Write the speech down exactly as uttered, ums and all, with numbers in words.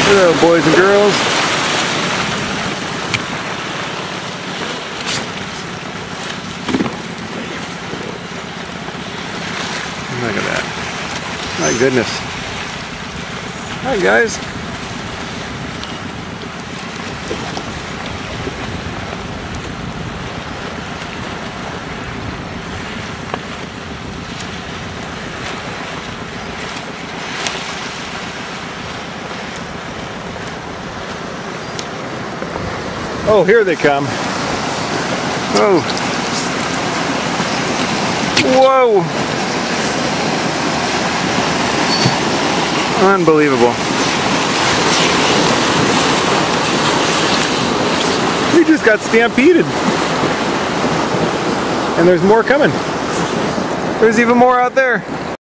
Hello, boys and girls. Look at that. My goodness. Hi, guys. Oh, here they come. Oh. Whoa. Unbelievable. We just got stampeded. And there's more coming. There's even more out there.